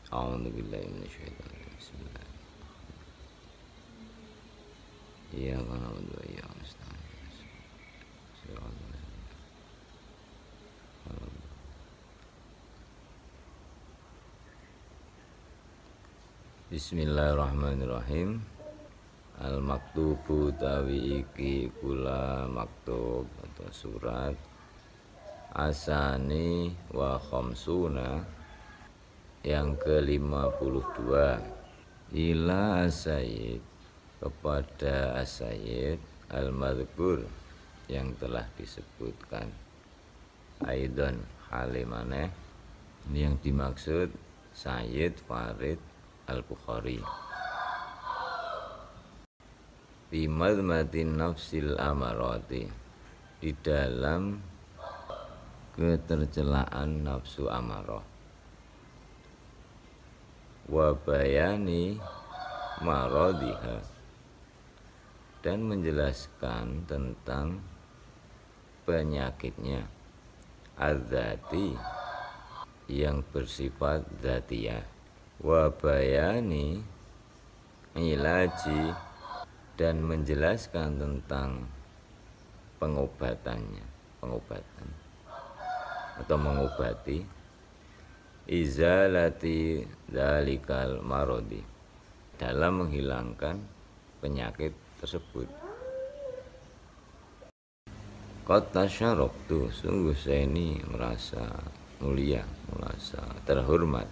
A'udzu billahi minasyaitonir rajim. Bismillah. Iyyaka na'budu wa iyyaka nasta'in. Shiratal ladzina an'amta 'alaihim. Bismillahirrahmanirrahim. Al-maktubu tawi iki kula maktub atau surat asani wa khamsuna yang ke-52 ila asyid kepada asyid al-madhkur yang telah disebutkan. Aidon halimane ini yang dimaksud Sayyid Farid Al-Bukhari. Fi madmatin nafsil amarati, di dalam ketercelaan nafsu amarah, wa bayani maradiha, dan menjelaskan tentang penyakitnya, adzati yang bersifat dzatiyah, wa bayani ilaji, dan menjelaskan tentang pengobatan atau mengobati, izalati dalikal marodi, dalam menghilangkan penyakit tersebut. Qad tasyaraftu, sungguh saya ini merasa mulia, merasa terhormat,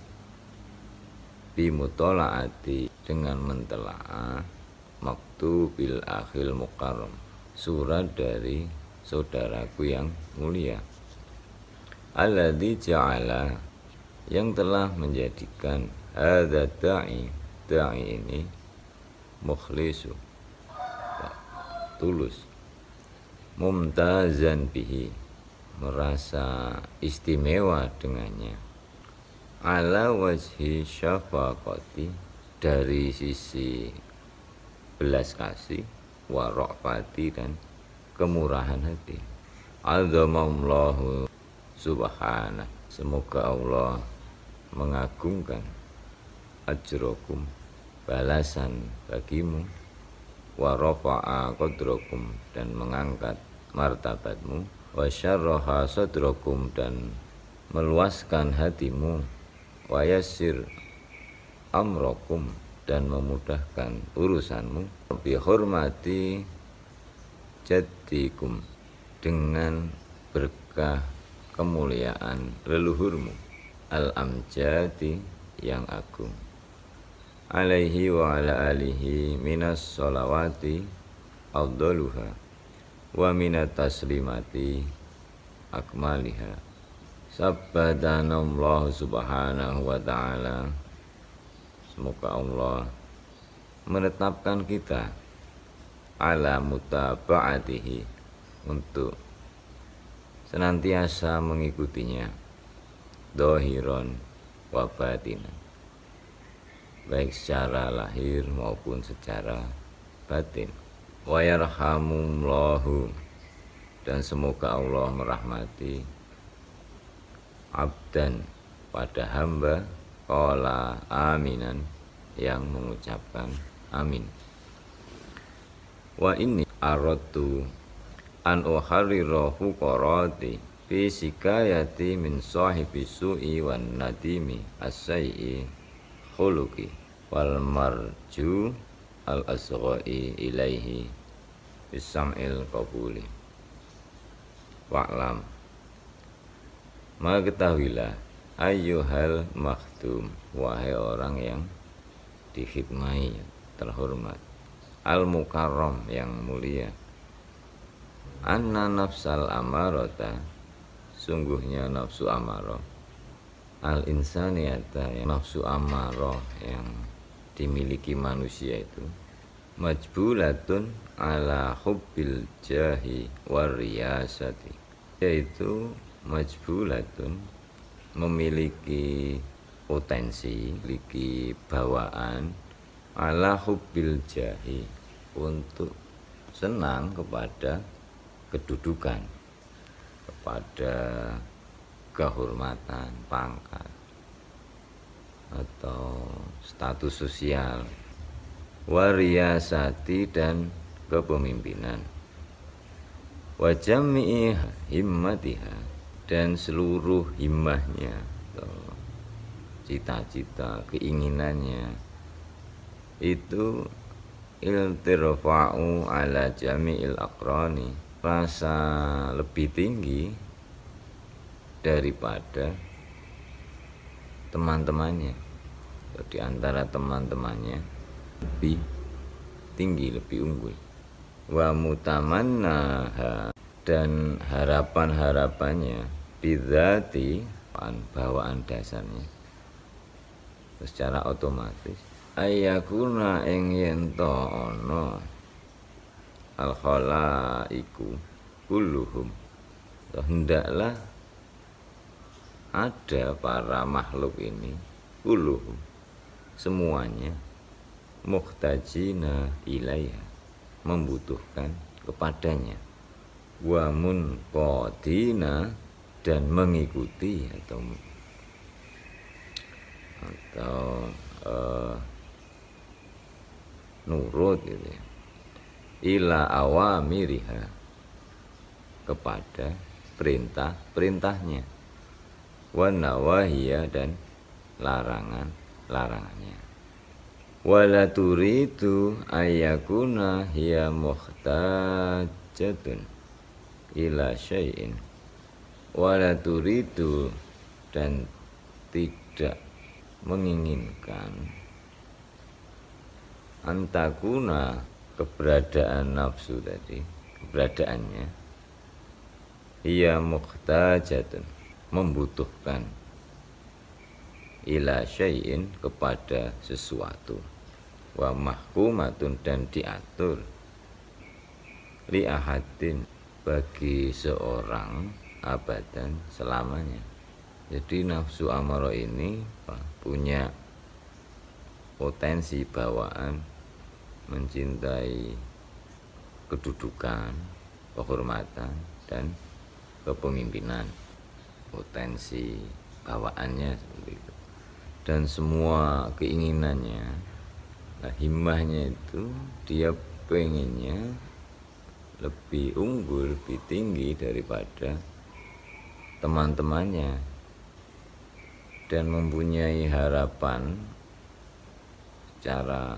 bimutolaati, dengan mentelaah maktubil akhil mukarram, surat dari saudaraku yang mulia, alladzi ja'ala, yang telah menjadikan hadza da'i ini mukhlisu, tulus, mumtazan bihi, merasa istimewa dengannya, ala wajhi syafaqati, dari sisi belas kasih, warofati, dan kemurahan hati. Azamallahu subhanah, semoga Allah mengagungkan ajrokum, balasan bagimu, warofa'a qadrakum, dan mengangkat martabatmu, wasyarraha sadrakum, dan meluaskan hatimu, wayassir amrokum, dan memudahkan urusanmu, bihormati jaddikum, dengan berkah kemuliaan leluhurmu, al-amjadi, yang agung, alaihi wa ala alihi minas sholawati afdaluha, wa minat taslimati akmaliha. Sabbadanallahu subhanahu wa ta'ala, semoga Allah menetapkan kita ala mutaba'atihi, untuk senantiasa mengikutinya, dohiron wa batinan, baik secara lahir maupun secara batin. Wa yarhamullahu, dan semoga Allah merahmati abdan, pada hamba, qala aminan, yang mengucapkan amin. Wa inni aradtu an uharrira fuqarati fi sikayati min sahibi su'i wan nadimi as-sayyi khuluqi wal marju al asghai ilaihi bisam'il qabuli. Wa'lam, maka ketahuilah, ayyuhal makhdum, wahai orang yang dikhidmati, terhormat, al-mukarram, yang mulia, anna nafsal amarata, sungguhnya nafsu amarah, al-insaniyata, nafsu amarah yang dimiliki manusia itu, majbulatun ala hubbil jahi wariyasati, yaitu majbulatun, memiliki potensi, memiliki bawaan, ala hubbil jahi, untuk senang kepada kedudukan, kepada kehormatan, pangkat, atau status sosial, wariyasati dan kepemimpinan, wa jami'i himmatiha dan seluruh himmahnya atau cita-cita keinginannya itu iltirfa'u ala jami'il aqrani, rasa lebih tinggi daripada teman-temannya, di antara teman-temannya lebih tinggi, lebih unggul. Wa mutamannaha dan harapan-harapannya bidzati bawaan dasarnya secara otomatis ayakuna ing yento ana al khalaiku kulluhum, hendaklah ada para makhluk ini kulluhum semuanya muhtajina ilaiha membutuhkan kepadanya, wa munqadina dan mengikuti atau nurut gitu ya, ila awamiriha kepada perintah-perintahnya, wa nawahiya dan larangannya. Wala turidu ayyakuna hiya muhtajatun ila syai'in, wala turidu dan tidak menginginkan antakuna keberadaan nafsu tadi, keberadaannya hiya muhtajatun membutuhkan ila syai'in kepada sesuatu, wa mahkumatun dan diatur li ahadin bagi seorang abadan selamanya. Jadi nafsu amarah ini punya potensi bawaan mencintai kedudukan, kehormatan dan kepemimpinan, potensi bawaannya seperti itu. Dan semua keinginannya, himmahnya itu dia pengennya lebih unggul, lebih tinggi daripada teman-temannya, dan mempunyai harapan secara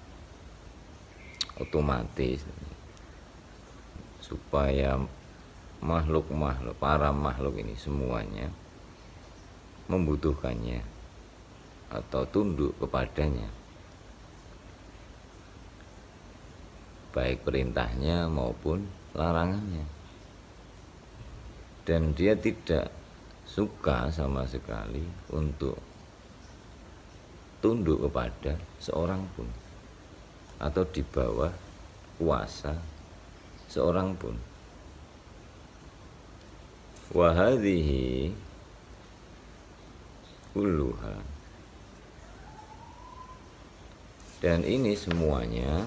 otomatis supaya para makhluk ini semuanya membutuhkannya atau tunduk kepadanya, baik perintahnya maupun larangannya. Dan dia tidak suka sama sekali untuk tunduk kepada seorang pun atau di bawah kuasa seorang pun. Wa hadhihi kulluha, dan ini semuanya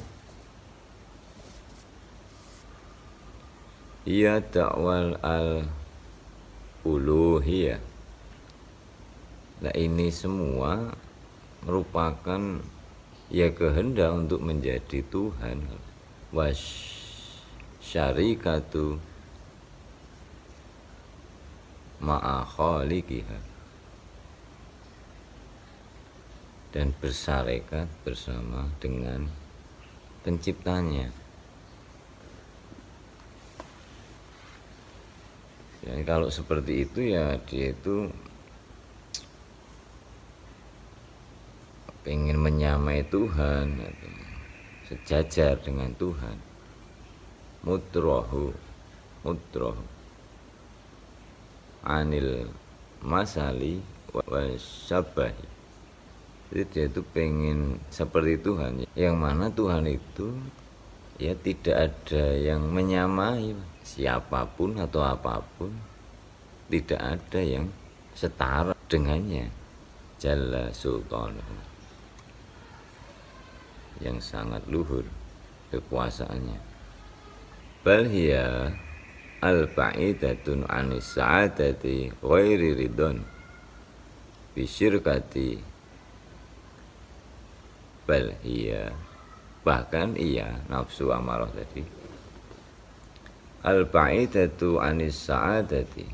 ia dakwal al-uluhiyah. Nah, ini semua merupakan ya kehendak untuk menjadi Tuhan, wasyarikatu ma'a khaliqiha, dan bersyarikat bersama dengan penciptanya. Ya, kalau seperti itu ya dia itu pengen menyamai Tuhan, sejajar dengan Tuhan. Mutrohu anil masali wa syabahi. Jadi dia itu pengen seperti Tuhan, yang mana Tuhan itu ya tidak ada yang menyamai, siapapun atau apapun tidak ada yang setara dengannya. Jalla sultanuhu, yang sangat luhur kekuasaannya. Bal hiya al-ba'idatun anis sa'adati ghairi ridon bisyirkati bal iya, bahkan iya nafsu amarah tadi, al ba'idatu anis sa'adati,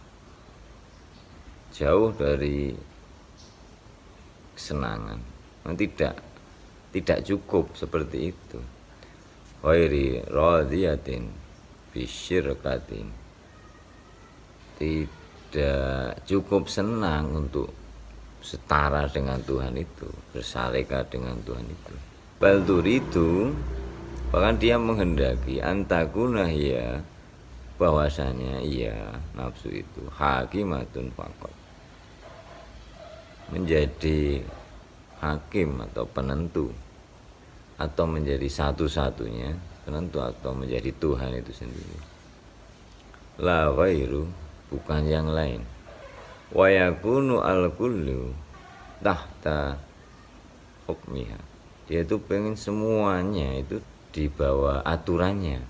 jauh dari kesenangan. Tidak cukup seperti itu. Ghairi radiyatin bisyirkatin, tidak cukup senang untuk setara dengan Tuhan itu, bersyarikat dengan Tuhan itu. Bal turidu, bahkan dia menghendaki antakuna ya, bahwasanya ia nafsu itu hakimatun faqat, menjadi hakim atau penentu, atau menjadi satu-satunya penentu, atau menjadi Tuhan itu sendiri. La ghairu, bukan yang lain. Wa yakunu al-kullu tahta hukmiha, dia itu pengen semuanya itu di bawah aturannya.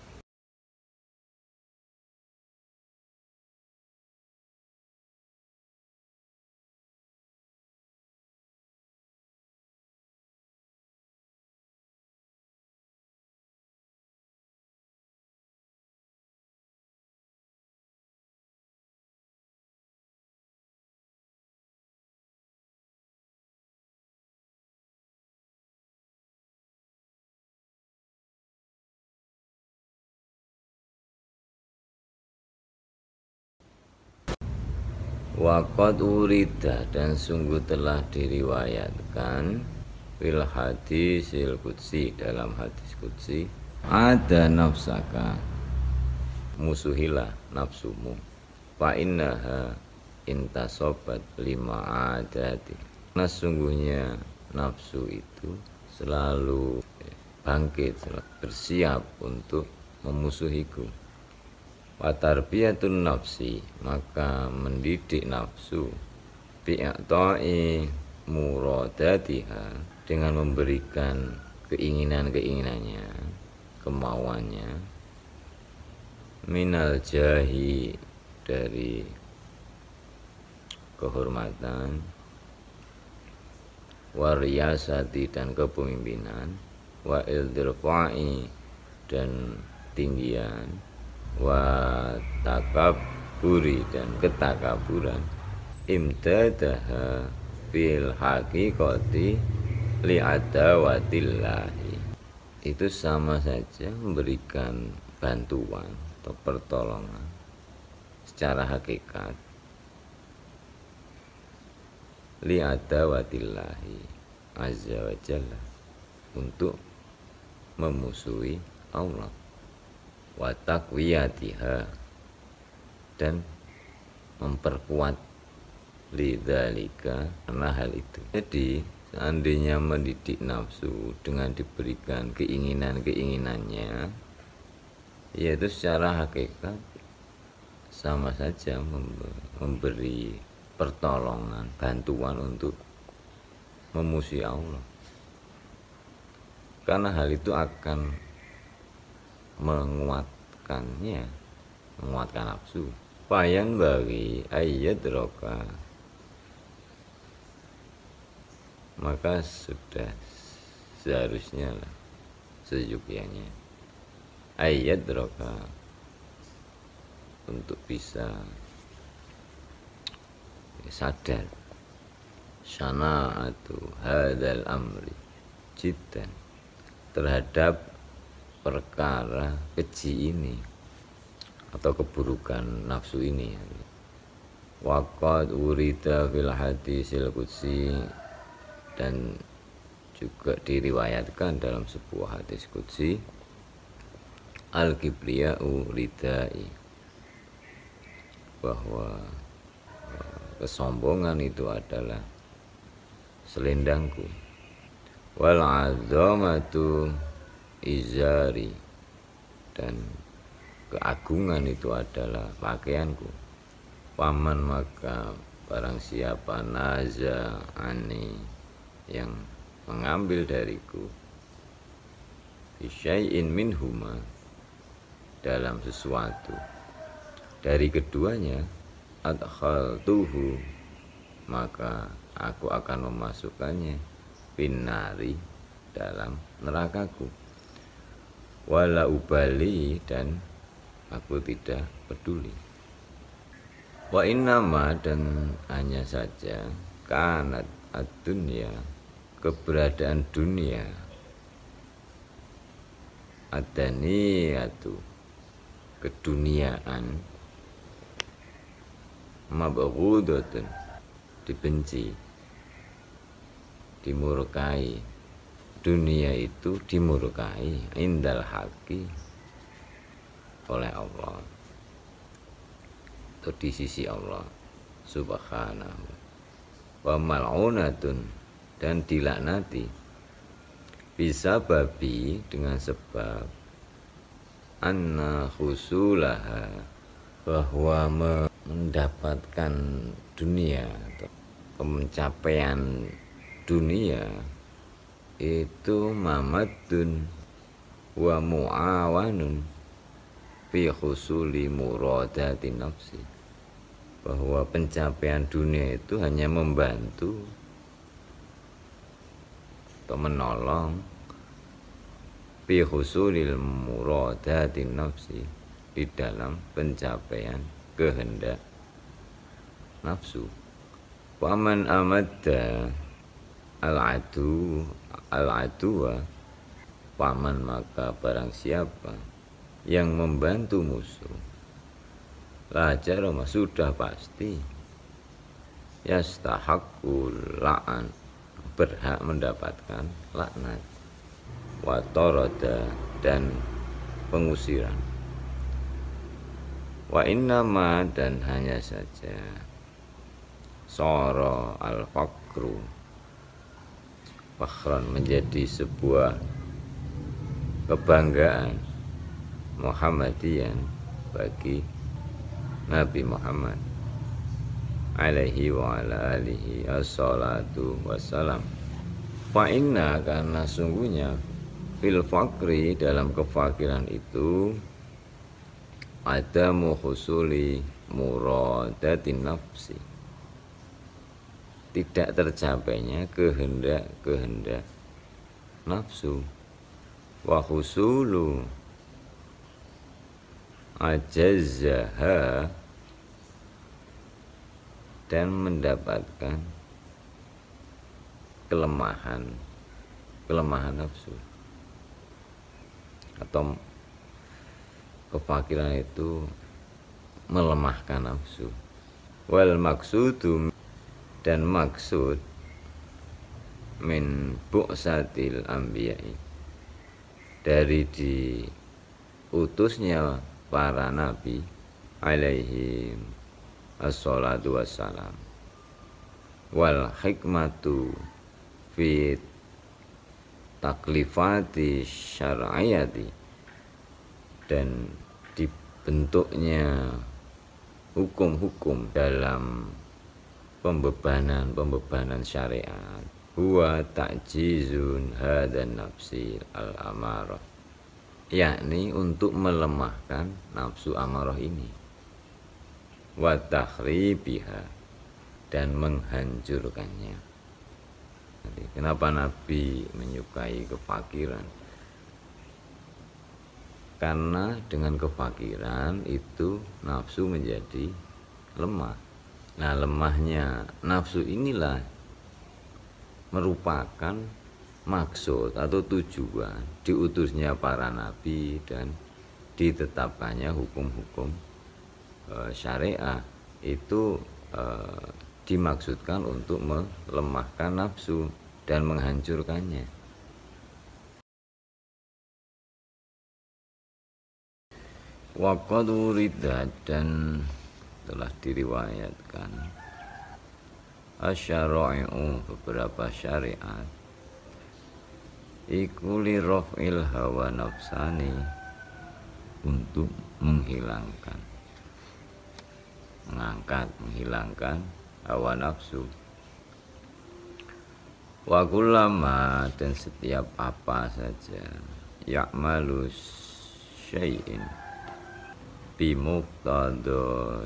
Waqad urida, dan sungguh telah diriwayatkan, fil hadisil qudsi, dalam hadis qudsi, ada nafsaka, musuhilah nafsumu, fa innaha intasobat lima adati, nah sungguhnya nafsu itu selalu bangkit, selalu bersiap untuk memusuhiku. Watarbiyatun nafsi, maka mendidik nafsu, bi'atai muradatiha, dengan memberikan keinginan-keinginannya, kemauannya, minal jahi, dari kehormatan, wariyasati, dan kepemimpinan, wa ildirfa'i, dan tinggian, wa takaburi, dan ketakaburan, imdadaha fil haqiqati li'adawatillahi, itu sama saja memberikan bantuan atau pertolongan secara hakikat li'adawatillahi azza wa jalla, untuk memusuhi Allah, wa taqwiyatiha, dan memperkuat lidzalika, karena hal itu. Jadi seandainya mendidik nafsu dengan diberikan keinginan-keinginannya, yaitu secara hakikat sama saja memberi pertolongan, bantuan untuk memusuhi Allah, karena hal itu akan menguatkannya, menguatkan nafsu. Fayan bagi ayat roka, maka sudah seharusnya lah, seyogyanya, ayat roka, untuk bisa sadar, sana'atu hadal amri jiddan, terhadap perkara keji ini atau keburukan nafsu ini. Waqad urida fil hadisil qudsi, dan juga diriwayatkan dalam sebuah hadis qudsi, al-kibriya'u ridai, bahwa kesombongan itu adalah selendangku, wal azamatu izari, dan keagungan itu adalah pakaianku. Paman, maka barang siapa naza ani, yang mengambil dariku, bisyai'in minhuma, dalam sesuatu dari keduanya, adkhaltuhu, maka aku akan memasukkannya finari dalam nerakaku. Wala ubali dan aku tidak peduli. Wa innama dan hanya saja kanat ad-dunya keberadaan dunia adaniyatu keduniaan mabghudatun dibenci dimurkai. Dunia itu dimurkai indal haqi oleh Allah atau di sisi Allah subhanahu. Wa mal'unatun dan dilaknati bisa babi dengan sebab anna khusulaha bahwa mendapatkan dunia atau pencapaian dunia itu mamadun wa muawanun fi khusuli muradati nafsi, bahwa pencapaian dunia itu hanya membantu atau menolong fi khusulil muradati nafsi di dalam pencapaian kehendak nafsu. Waman amadda al-aduwa paman maka barang siapa yang membantu musuh lajar sudah pasti yastahaqqul la'an berhak mendapatkan laknat wa tarada dan pengusiran. Wa innama dan hanya saja sara al-faqru fakhran menjadi sebuah kebanggaan Muhammadian bagi Nabi Muhammad alaihi wa ala alihi assalatu wassalam. Fa inna karena sungguhnya fil faqri dalam kefakiran itu ada muhusuli muradatin nafsi, tidak tercapainya kehendak nafsu. Wa husulu ajazzaha dan mendapatkan kelemahan nafsu atau kefakiran itu melemahkan nafsu. Wal maksudu dan maksud min bu'satil anbiya'i dari diutusnya para nabi alaihi assalatu wassalam. Wal hikmatu fi taklifati syar'iyati dan dibentuknya hukum-hukum dalam pembebanan syariat. Huwa ta'jizun hadan nafsi al-amarah, yakni untuk melemahkan nafsu amarah ini, wa takhribiha dan menghancurkannya. Jadi, kenapa Nabi menyukai kefakiran? Karena dengan kefakiran itu nafsu menjadi lemah. Nah, lemahnya nafsu inilah merupakan maksud atau tujuan diutusnya para nabi dan ditetapkannya hukum-hukum syariah. Itu dimaksudkan untuk melemahkan nafsu dan menghancurkannya. Wa qad urida dan telah diriwayatkan asyara'i'u beberapa syariat iku li raf'il hawa nafsani untuk menghilangkan hawa nafsu. Wa kullama dan setiap apa saja ya'malu syai'in bimuqtada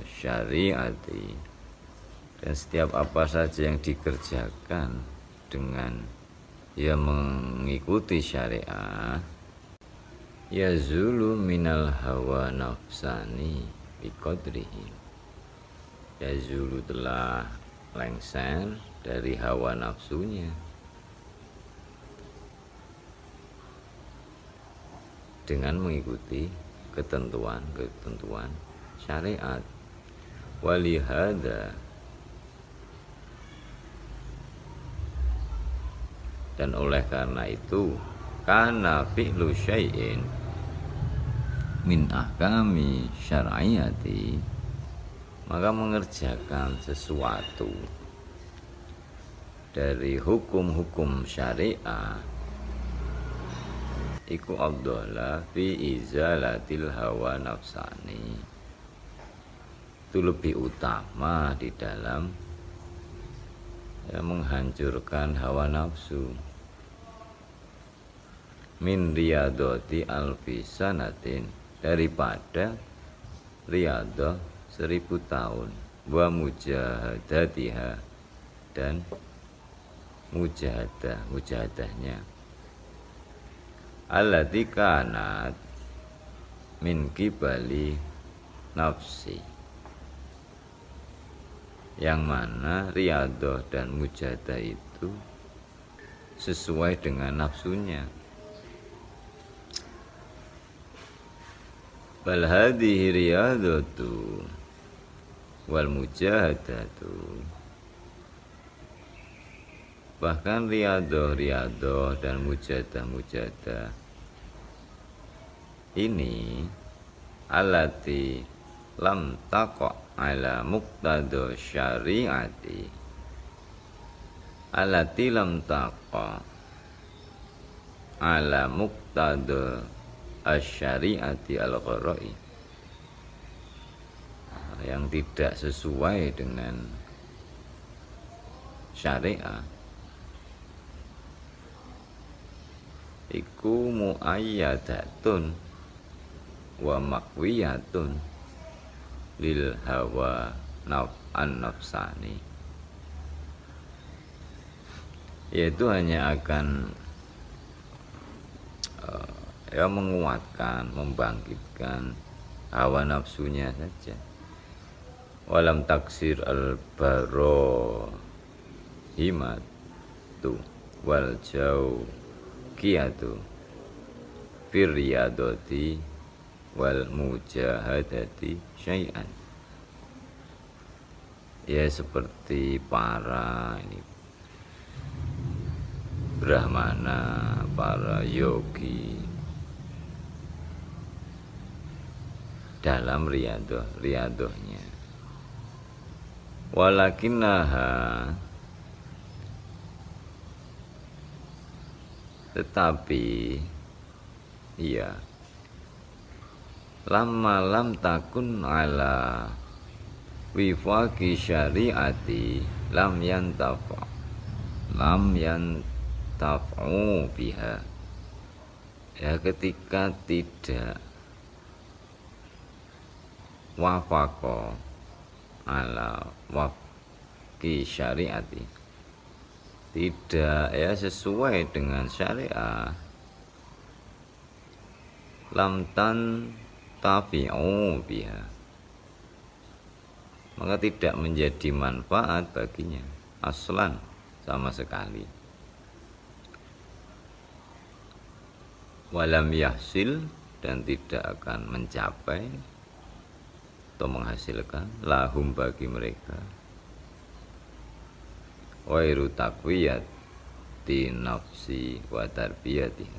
syariati dan setiap apa saja yang dikerjakan dengan ya mengikuti syariah, yazulu minal hawa nafsani biqadrihi, yazulu telah lengser dari hawa nafsunya dengan mengikuti ketentuan syariat. Walihada, dan oleh karena itu, kana fi'lu syai'in min ahkami syar'iyati, maka mengerjakan sesuatu dari hukum-hukum syariah iku afdhala fi izalatil hawa nafsani, itu lebih utama di dalam menghancurkan hawa nafsu, min riyadoti alfi sanatin, daripada riyadah 1000 tahun, wa mujahadatiha, dan mujahadahnya, allati kanat min qibali nafsi, yang mana riyadah dan mujahadah itu sesuai dengan nafsunya. Bal hadhihi riyadatu wal mujahadatu, bahkan riyadah dan mujahadah ini allati lam taqa ala muqtada syariati, allati lam taqa ala muqtada asyariati al-qara'i, yang tidak sesuai dengan syariah, iku muayyadatun wa makwiyatun lil hawa an-nafsani, yaitu hanya akan menguatkan, membangkitkan hawa nafsunya saja. Walam taksir al-barohimatu wal jauqiyatu firriyadoti wal mujahadati syai'an, ya seperti para brahmana, para yogi dalam riyadohnya. Walakinnaha, tetapi iya, lama lam takun ala wifaqi syariati lam yantaf'u biha, ya ketika tidak wafaqo ala wafqi syariati, tidak sesuai dengan syariah, lam tantafi'u biha, maka tidak menjadi manfaat baginya aslan sama sekali. Walam yahsil, dan tidak akan mencapai atau menghasilkan lahum bagi mereka wairu taqwiyati nafsi wa tarbiyatiha,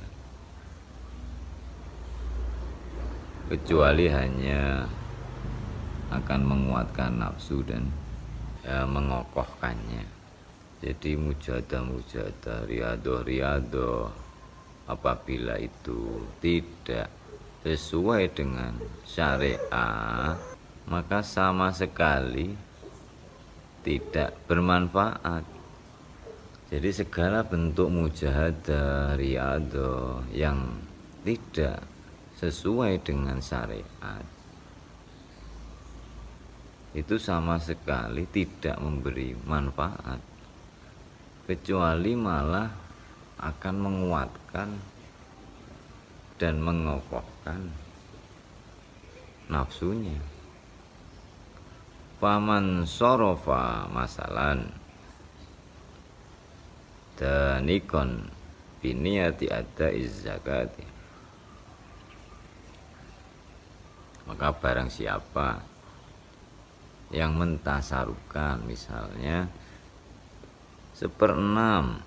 kecuali hanya akan menguatkan nafsu dan mengokohkannya. Jadi mujahadah, riyadah apabila itu tidak sesuai dengan syariah, maka sama sekali tidak bermanfaat. Jadi segala bentuk mujahadah, riyadah yang tidak sesuai dengan syariat itu sama sekali tidak memberi manfaat, kecuali malah akan menguatkan dan mengokohkan nafsunya. Faman sorofa masalan danikon biniyati ada izzakati, maka barang siapa yang mentasarukan misalnya seperenam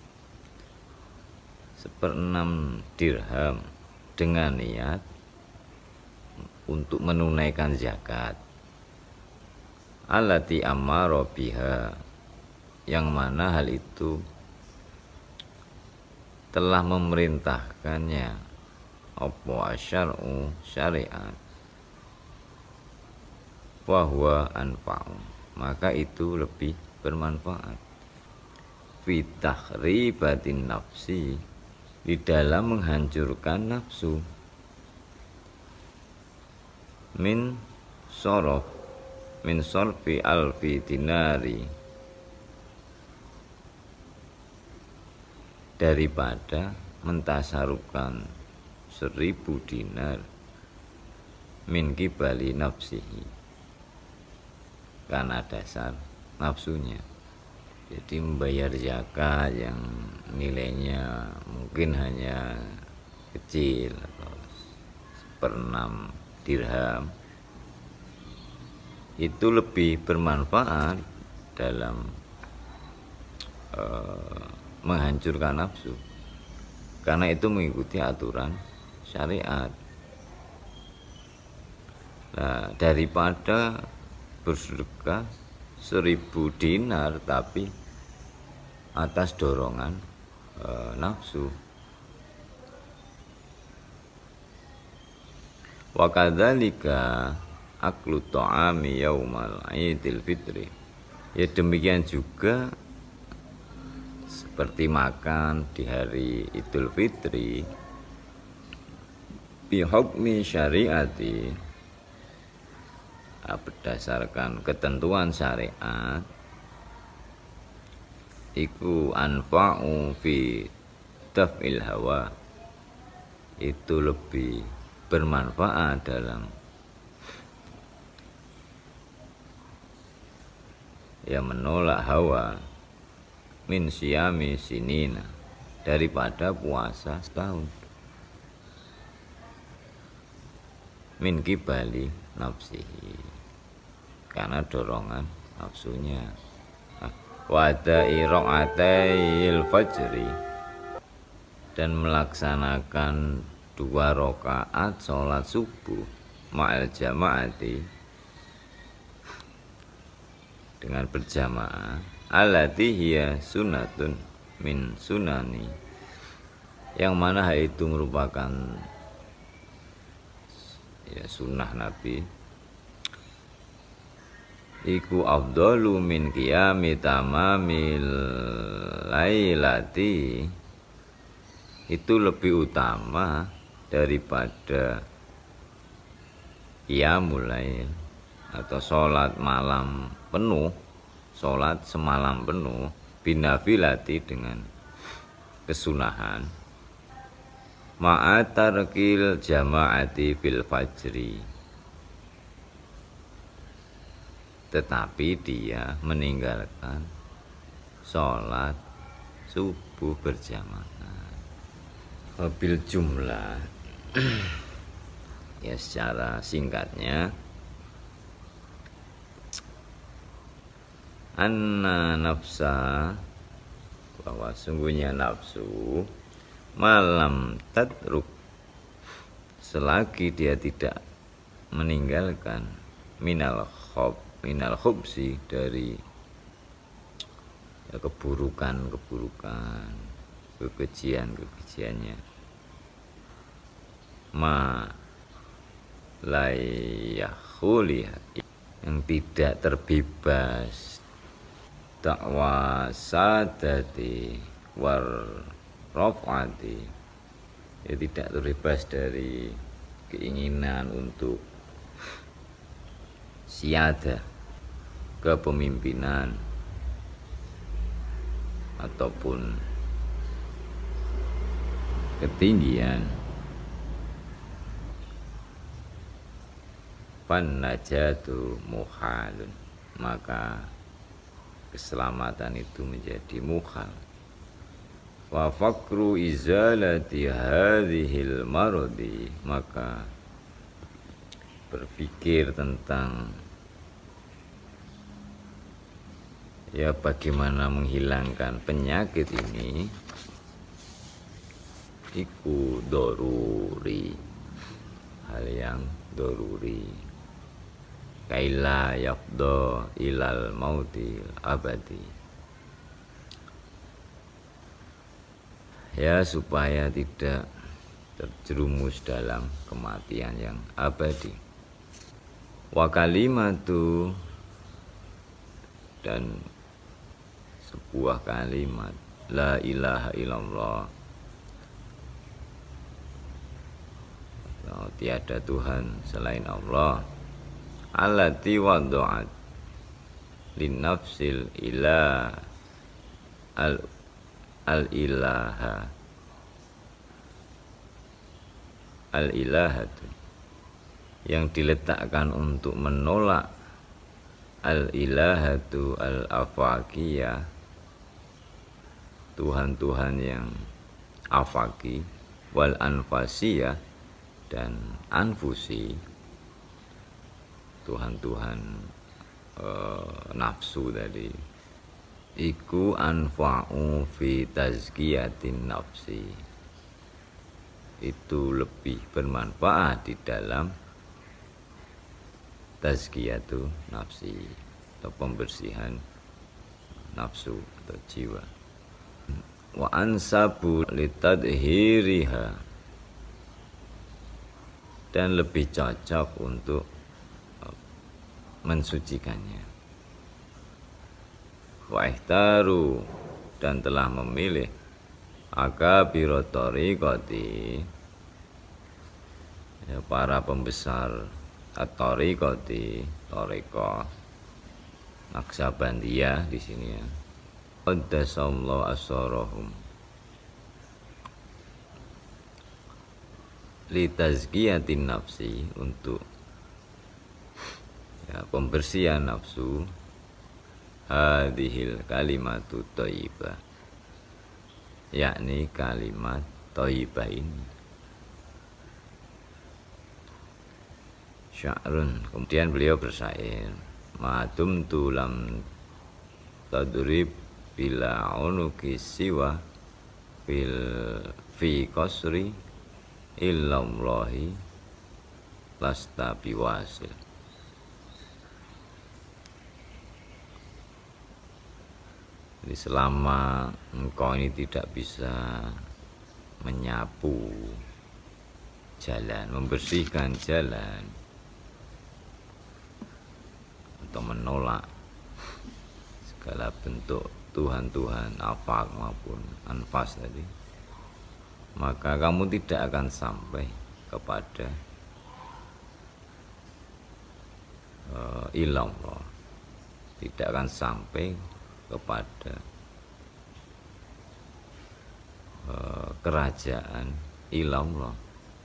dirham dengan niat untuk menunaikan zakat, allati amara biha, yang mana hal itu telah memerintahkannya apa asyar'u syariat, wahwa anfa'u, maka itu lebih bermanfaat. Fi takhribatin nafsi, di dalam menghancurkan nafsu. Min sorfi alfi dinari, daripada mentasarukan 1000 dinar min kibali nafsihi, karena dasar nafsunya. Jadi membayar zakat yang nilainya mungkin hanya kecil atau 1/6 dirham, itu lebih bermanfaat dalam menghancurkan nafsu, karena itu mengikuti aturan syariat. Nah, daripada bersedekah 1000 dinar tapi atas dorongan nafsu. Wa kadzalika aklu ta'ami yaumal idil fitri, ya demikian juga seperti makan di hari Idul Fitri, bi hukmi syariati, berdasarkan ketentuan syariat, iku anfa'u fi daf'il hawa, itu lebih bermanfaat dalam menolak hawa, min siyami sinina, daripada puasa setahun, min kibali nafsihi, karena dorongan nafsunya. Wada'i ra'atail fajri, dan melaksanakan 2 rakaat sholat subuh ma'al jama'ati, dengan berjamaah, allati hiya sunnatun min sunani, yang mana hal itu merupakan sunnah Nabi, iku afdalu min qiyami tamamil lailati, itu lebih utama daripada qiyamul lail atau sholat malam penuh, sholat semalam penuh, binafilati, dengan kesunahan, ma'atarkil jama'ati fil fajri, tetapi dia meninggalkan sholat subuh berjamaah. Bil jumlah ya, secara singkatnya, anna nafsa, bahwa sungguhnya nafsu, malam tadruk, selagi dia tidak meninggalkan minal khubsi, dari keburukan-keburukan, kekejian-kekejiannya, ma layakhuliha, yang tidak terbebas, dakwa sadati war raf'ati, ya tidak terbebas dari keinginan untuk siada, kepemimpinan, ataupun ketinggian. Najatu muhalun, maka keselamatan itu menjadi muhal. Wa fakru izalati hadhil maradi, maka berpikir tentang ya bagaimana menghilangkan penyakit ini, iku doruri, hal yang doruri. Kaila yafdo ilal mautil abadi, ya supaya tidak terjerumus dalam kematian yang abadi. Wa kalimatu, dan sebuah kalimat la ilaha illallah, tiada Tuhan selain Allah, allati wadu'at linnafsil ilah al-ilaha al-ilahatu, yang diletakkan untuk menolak al-ilahatu al-afaqiyah, Tuhan-Tuhan yang afaki, wal anfasiyah, dan anfusi, Tuhan-Tuhan nafsu tadi. Iku anfa'u fi tazkiyatin nafsi, itu lebih bermanfaat di dalam tazkiyatu nafsi, atau pembersihan nafsu atau jiwa. Wa ansabu litadhiriha, dan lebih cocok untuk mensucikannya. Wa ihtaru, dan telah memilih akabiro tariqati, ya, para pembesar at-tariqati, tariqah Naqsabandiyah di sini ya. Qaddasallahu asrarahum li tazkiyatin nafsi, untuk ya, pembersihan nafsu, hadhil kalimatu thayyibah, yakni kalimat thayyibah ini. Sya'run, kemudian beliau bersyair, madum tulam tadrib bila unuki siwa fi qasri illallahi lasta biwasil. Jadi selama engkau ini tidak bisa menyapu jalan, membersihkan jalan, atau menolak segala bentuk Tuhan-Tuhan afaq maupun anfas tadi, maka kamu tidak akan sampai kepada ilallah, tidak akan sampai kepada kerajaan ilallah,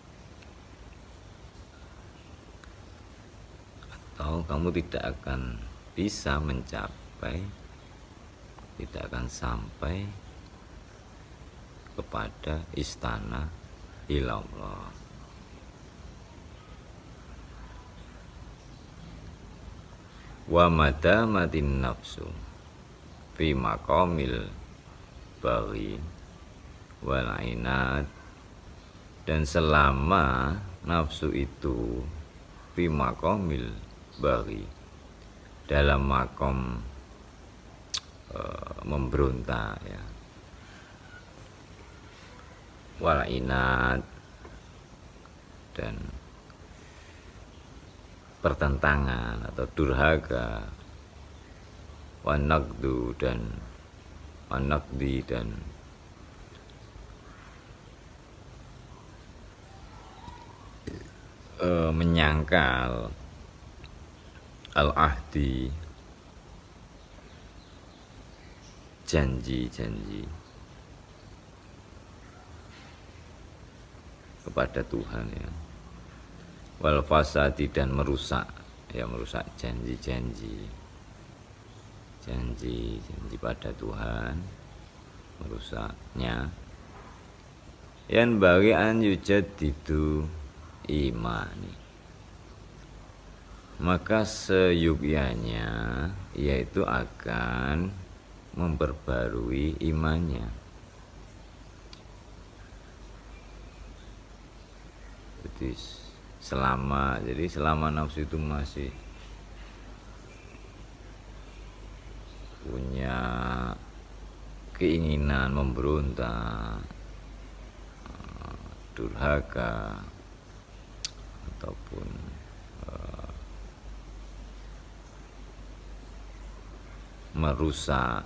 atau kamu tidak akan bisa mencapai, tidak akan sampai kepada istana ilallah. Wa madamatin nafsu fi maqamil baghi wal inad, dan selama nafsu itu fi maqamil baghi, dalam makom memberontak ya, wal inad, dan pertentangan atau durhaka, wanakdu dan wanakdi, dan menyangkal al-ahdi, janji-janji, kepada Tuhan ya. Wal fasadi dan merusak ya, merusak janji pada Tuhan, merusaknya. Yang bagi an yujaddidu imani, maka seyugyanya yaitu akan memperbarui imannya. Jadi selama nafsu itu masih punya keinginan memberontak, durhaka, ataupun merusak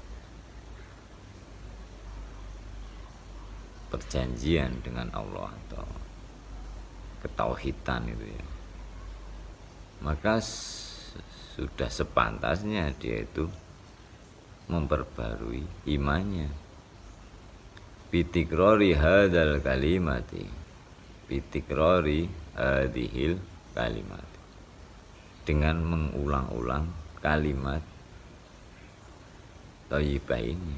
perjanjian dengan Allah atau ketauhidan itu ya, maka sudah sepantasnya dia itu memperbarui imannya. Bitikrori hadal kalimati, bitikrori hadhil kalimati, dengan mengulang-ulang kalimat thayyibah ini.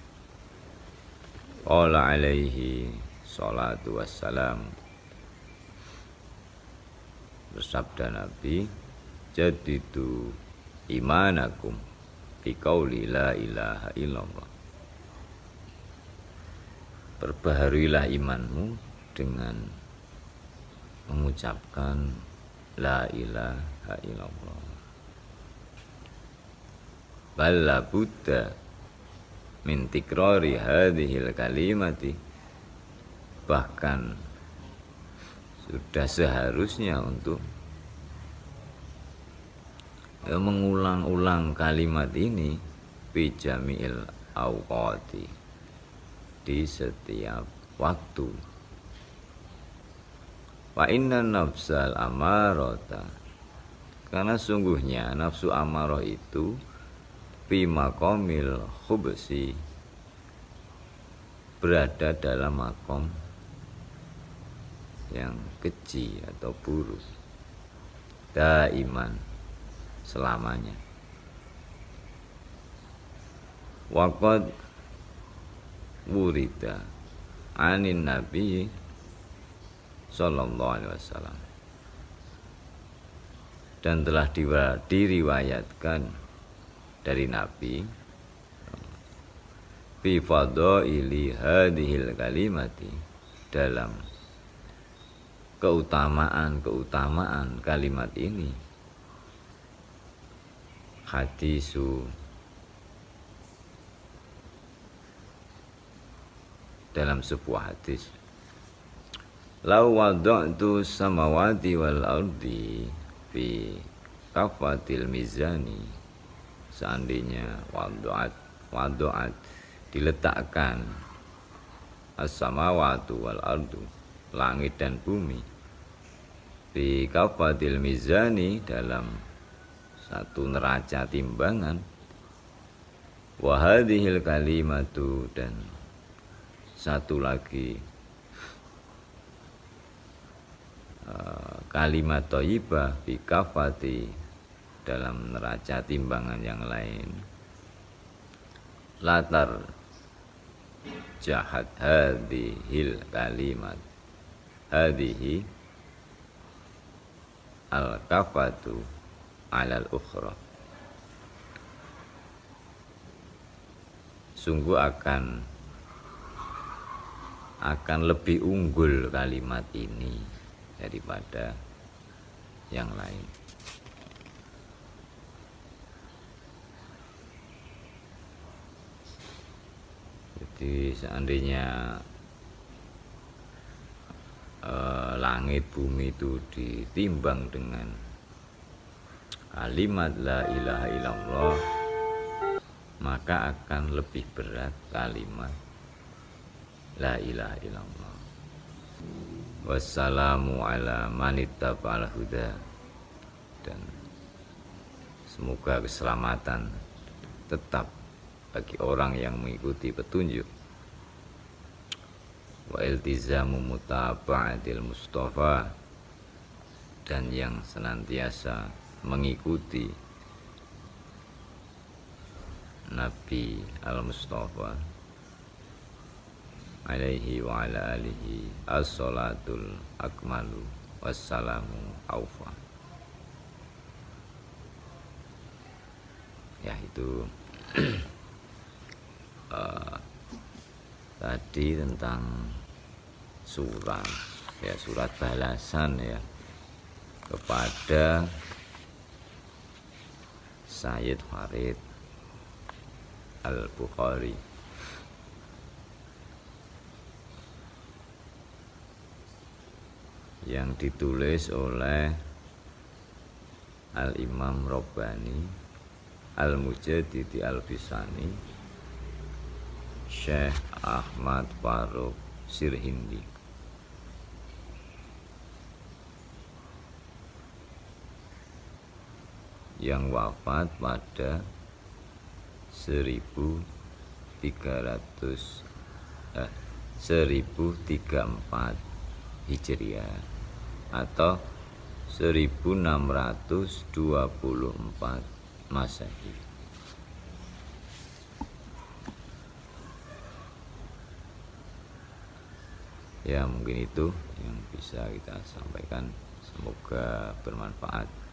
Qala alaihi salatu wassalam, bersabda Nabi, jadidu imanakum biqauli la ilaha illallah, perbaharuilah imanmu dengan mengucapkan la ilaha illallah. Balla buddha min tikrari hadhil kalimati, bahkan sudah seharusnya untuk mengulang-ulang kalimat ini fi jami'il awqati, di setiap waktu. Wa inna nafsal amarata, karena sungguhnya nafsu amarah itu fi maqamil khubsi, berada dalam makom yang keji atau buruk, daiman, selamanya. Waqad wurida anin nabi sallallahu alaihi wasallam, dan telah diriwayatkan dari Nabi fi fadaili hadhil kalimati, dalam keutamaan kalimat ini, hadisu, dalam sebuah hadis, lau wada'tu samawati wal ardi fi kafatil mizani, seandainya wadu'at diletakkan as-samawatu wal ardu, langit dan bumi, fi kafatil mizani, dalam satu neraca timbangan, wa hadhil kalimatu, dan satu lagi kalimat thayyibah fi kafati, dalam neraca timbangan yang lain, latar jahat hadhil kalimat, hadhihi al kafatu alal ukhra, sungguh akan lebih unggul kalimat ini daripada yang lain. Jadi seandainya langit bumi itu ditimbang dengan kalimat la ilaha illallah, maka akan lebih berat kalimat la ilaha illallah. Wassalamu ala manittaba'al huda, dan semoga keselamatan tetap bagi orang yang mengikuti petunjuk. wa iltizamu mutaba'atil Mustafa, dan yang senantiasa mengikuti Nabi al-Mustafa alaihi wa ala alihi as-salatul akmalu wassalamu aufa. Ya itu tadi tentang surat, ya surat balasan ya kepada Sayyid Farid Al-Bukhari yang ditulis oleh Al-Imam Rabbani Al-Mujaddidi Al-Bisani Syekh Ahmad Faruk Sirhindi, yang wafat pada 1034 Hijriah atau 1624 Masehi. Ya mungkin itu yang bisa kita sampaikan, semoga bermanfaat.